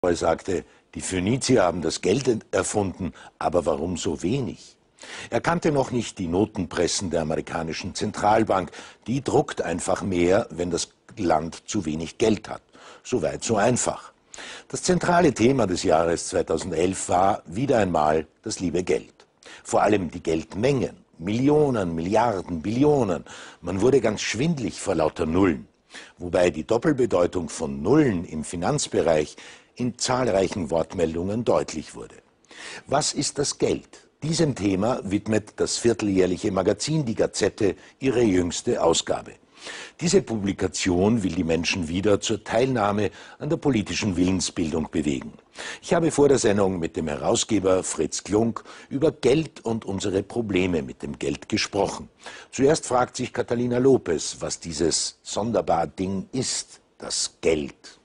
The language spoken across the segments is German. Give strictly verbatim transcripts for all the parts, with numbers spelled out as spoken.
Er sagte, die Phönizier haben das Geld erfunden, aber warum so wenig? Er kannte noch nicht die Notenpressen der amerikanischen Zentralbank. Die druckt einfach mehr, wenn das Land zu wenig Geld hat. So weit, so einfach. Das zentrale Thema des Jahres zweitausendelf war wieder einmal das liebe Geld. Vor allem die Geldmengen. Millionen, Milliarden, Billionen. Man wurde ganz schwindlig vor lauter Nullen. Wobei die Doppelbedeutung von Nullen im Finanzbereich in zahlreichen Wortmeldungen deutlich wurde. Was ist das Geld? Diesem Thema widmet das vierteljährliche Magazin Die Gazette ihre jüngste Ausgabe. Diese Publikation will die Menschen wieder zur Teilnahme an der politischen Willensbildung bewegen. Ich habe vor der Sendung mit dem Herausgeber Fritz Klunk über Geld und unsere Probleme mit dem Geld gesprochen. Zuerst fragt sich Catalina Lopez, was dieses sonderbare Ding ist, das Geld.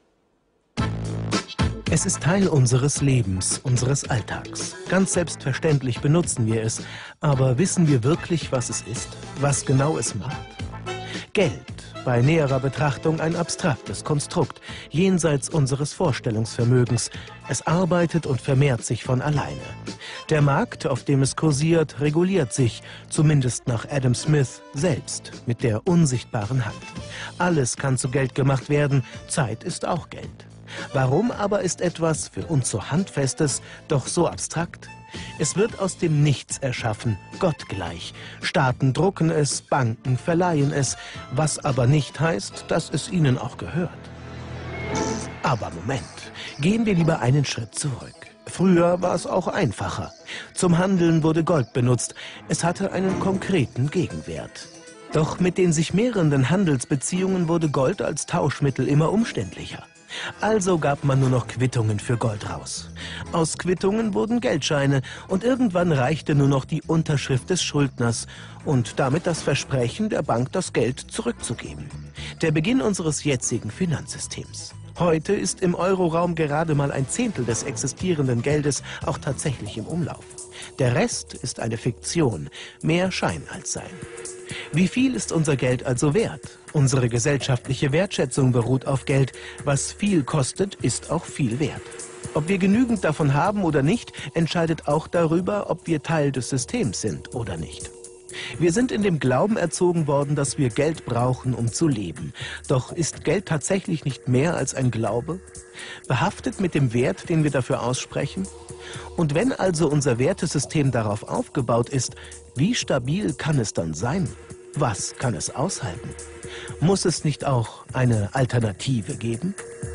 Es ist Teil unseres Lebens, unseres Alltags. Ganz selbstverständlich benutzen wir es. Aber wissen wir wirklich, was es ist? Was genau es macht? Geld, bei näherer Betrachtung ein abstraktes Konstrukt, jenseits unseres Vorstellungsvermögens. Es arbeitet und vermehrt sich von alleine. Der Markt, auf dem es kursiert, reguliert sich, zumindest nach Adam Smith, selbst, mit der unsichtbaren Hand. Alles kann zu Geld gemacht werden, Zeit ist auch Geld. Warum aber ist etwas für uns so Handfestes doch so abstrakt? Es wird aus dem Nichts erschaffen, gottgleich. Staaten drucken es, Banken verleihen es, was aber nicht heißt, dass es ihnen auch gehört. Aber Moment, gehen wir lieber einen Schritt zurück. Früher war es auch einfacher. Zum Handeln wurde Gold benutzt. Es hatte einen konkreten Gegenwert. Doch mit den sich mehrenden Handelsbeziehungen wurde Gold als Tauschmittel immer umständlicher. Also gab man nur noch Quittungen für Gold raus. Aus Quittungen wurden Geldscheine und irgendwann reichte nur noch die Unterschrift des Schuldners und damit das Versprechen der Bank, das Geld zurückzugeben. Der Beginn unseres jetzigen Finanzsystems. Heute ist im Euroraum gerade mal ein Zehntel des existierenden Geldes auch tatsächlich im Umlauf. Der Rest ist eine Fiktion, mehr Schein als Sein. Wie viel ist unser Geld also wert? Unsere gesellschaftliche Wertschätzung beruht auf Geld. Was viel kostet, ist auch viel wert. Ob wir genügend davon haben oder nicht, entscheidet auch darüber, ob wir Teil des Systems sind oder nicht. Wir sind in dem Glauben erzogen worden, dass wir Geld brauchen, um zu leben. Doch ist Geld tatsächlich nicht mehr als ein Glaube? Behaftet mit dem Wert, den wir dafür aussprechen? Und wenn also unser Wertesystem darauf aufgebaut ist, wie stabil kann es dann sein? Was kann es aushalten? Muss es nicht auch eine Alternative geben?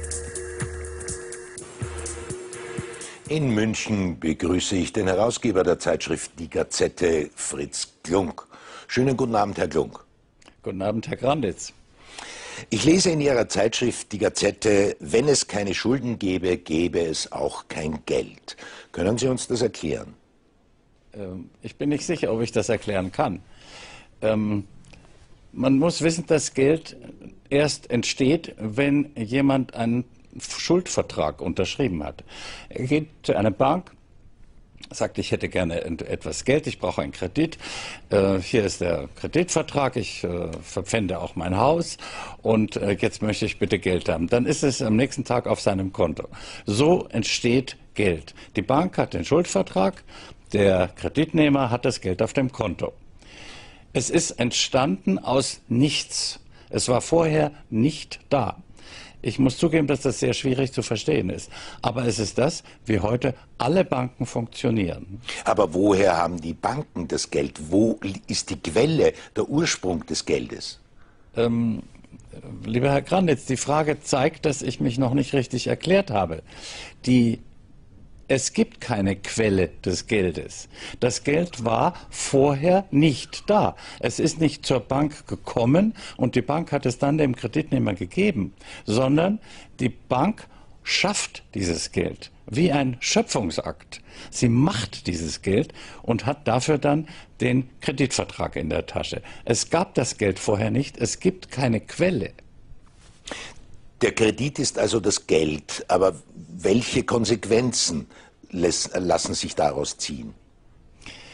In München begrüße ich den Herausgeber der Zeitschrift Die Gazette, Fritz Klunk. Schönen guten Abend, Herr Klunk. Guten Abend, Herr Granditz. Ich lese in Ihrer Zeitschrift Die Gazette, wenn es keine Schulden gäbe, gäbe es auch kein Geld. Können Sie uns das erklären? Ähm, ich bin nicht sicher, ob ich das erklären kann. Ähm, man muss wissen, dass Geld erst entsteht, wenn jemand einen Schuldvertrag unterschrieben hat. Er geht zu einer Bank, sagt, ich hätte gerne etwas Geld, ich brauche einen Kredit. Äh, hier ist der Kreditvertrag, ich äh, verpfände auch mein Haus und äh, jetzt möchte ich bitte Geld haben. Dann ist es am nächsten Tag auf seinem Konto. So entsteht Geld. Die Bank hat den Schuldvertrag, der Kreditnehmer hat das Geld auf dem Konto. Es ist entstanden aus nichts. Es war vorher nicht da. Ich muss zugeben, dass das sehr schwierig zu verstehen ist. Aber es ist das, wie heute alle Banken funktionieren. Aber woher haben die Banken das Geld? Wo ist die Quelle, der Ursprung des Geldes? Ähm, lieber Herr Granditz, die Frage zeigt, dass ich mich noch nicht richtig erklärt habe. Die Es gibt keine Quelle des Geldes. Das Geld war vorher nicht da. Es ist nicht zur Bank gekommen und die Bank hat es dann dem Kreditnehmer gegeben, sondern die Bank schafft dieses Geld wie ein Schöpfungsakt. Sie macht dieses Geld und hat dafür dann den Kreditvertrag in der Tasche. Es gab das Geld vorher nicht, es gibt keine Quelle. Der Kredit ist also das Geld, aber welche Konsequenzen lassen sich daraus ziehen?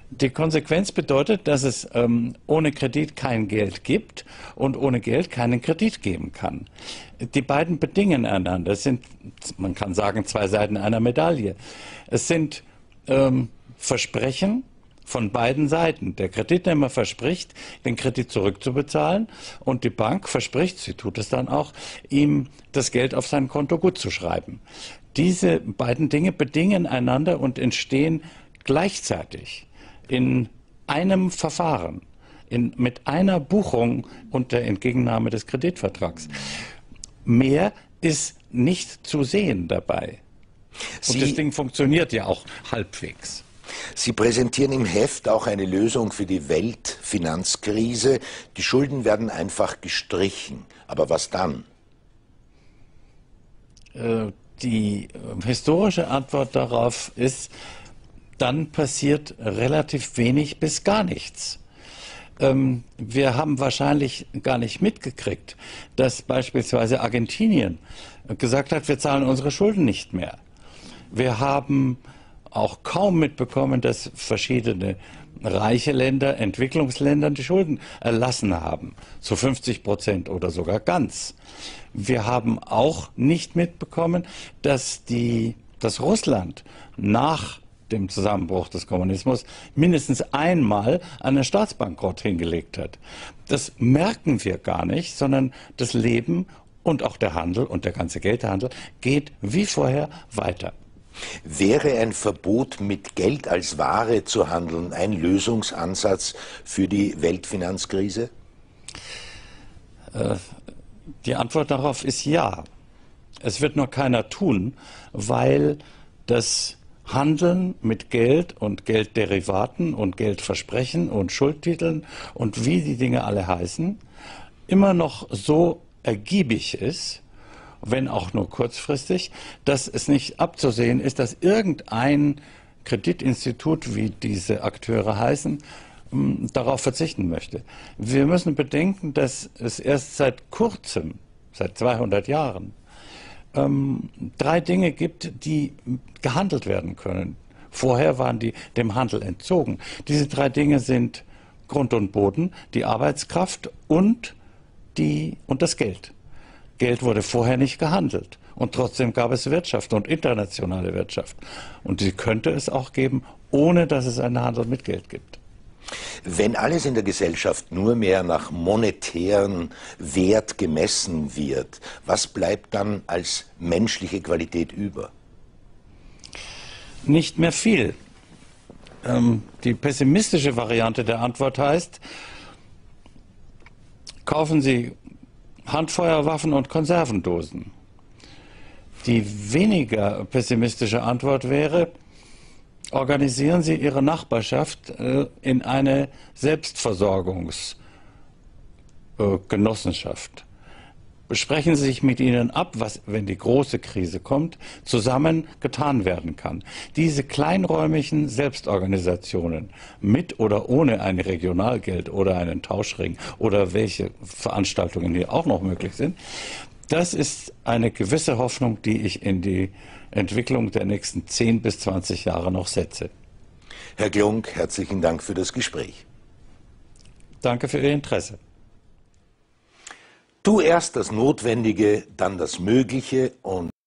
Die Konsequenz bedeutet, dass es ähm, ohne Kredit kein Geld gibt und ohne Geld keinen Kredit geben kann. Die beiden bedingen einander. Es sind, man kann sagen, zwei Seiten einer Medaille. Es sind ähm, Versprechen von beiden Seiten. Der Kreditnehmer verspricht, den Kredit zurückzubezahlen, und die Bank verspricht, sie tut es dann auch, ihm das Geld auf sein Konto gutzuschreiben. Diese beiden Dinge bedingen einander und entstehen gleichzeitig in einem Verfahren, in, mit einer Buchung und der Entgegennahme des Kreditvertrags. Mehr ist nicht zu sehen dabei. Und Sie, das Ding funktioniert ja auch halbwegs. Sie präsentieren im Heft auch eine Lösung für die Weltfinanzkrise. Die Schulden werden einfach gestrichen. Aber was dann? Äh, die äh, historische Antwort darauf ist, dann passiert relativ wenig bis gar nichts. Ähm, wir haben wahrscheinlich gar nicht mitgekriegt, dass beispielsweise Argentinien gesagt hat, wir zahlen unsere Schulden nicht mehr. Wir haben auch kaum mitbekommen, dass verschiedene reiche Länder, Entwicklungsländer die Schulden erlassen haben, zu fünfzig Prozent oder sogar ganz. Wir haben auch nicht mitbekommen, dass, die, dass Russland nach dem Zusammenbruch des Kommunismus mindestens einmal einen Staatsbankrott hingelegt hat. Das merken wir gar nicht, sondern das Leben und auch der Handel und der ganze Geldhandel geht wie vorher weiter. Wäre ein Verbot, mit Geld als Ware zu handeln, ein Lösungsansatz für die Weltfinanzkrise? Äh, die Antwort darauf ist ja. Es wird nur keiner tun, weil das Handeln mit Geld und Geldderivaten und Geldversprechen und Schuldtiteln und wie die Dinge alle heißen, immer noch so ergiebig ist, wenn auch nur kurzfristig, dass es nicht abzusehen ist, dass irgendein Kreditinstitut, wie diese Akteure heißen, darauf verzichten möchte. Wir müssen bedenken, dass es erst seit kurzem, seit zweihundert Jahren, ähm, drei Dinge gibt, die gehandelt werden können. Vorher waren die dem Handel entzogen. Diese drei Dinge sind Grund und Boden, die Arbeitskraft und, die, und das Geld. Geld wurde vorher nicht gehandelt. Und trotzdem gab es Wirtschaft und internationale Wirtschaft. Und die könnte es auch geben, ohne dass es einen Handel mit Geld gibt. Wenn alles in der Gesellschaft nur mehr nach monetären Wert gemessen wird, was bleibt dann als menschliche Qualität über? Nicht mehr viel. Ähm, die pessimistische Variante der Antwort heißt, kaufen Sie Handfeuerwaffen und Konservendosen. Die weniger pessimistische Antwort wäre, organisieren Sie Ihre Nachbarschaft äh, in eine Selbstversorgungsgenossenschaft. Äh, Besprechen Sie sich mit ihnen ab, was, wenn die große Krise kommt, zusammen getan werden kann. Diese kleinräumigen Selbstorganisationen, mit oder ohne ein Regionalgeld oder einen Tauschring oder welche Veranstaltungen hier auch noch möglich sind, das ist eine gewisse Hoffnung, die ich in die Entwicklung der nächsten zehn bis zwanzig Jahre noch setze. Herr Glunk, herzlichen Dank für das Gespräch. Danke für Ihr Interesse. Tu erst das Notwendige, dann das Mögliche und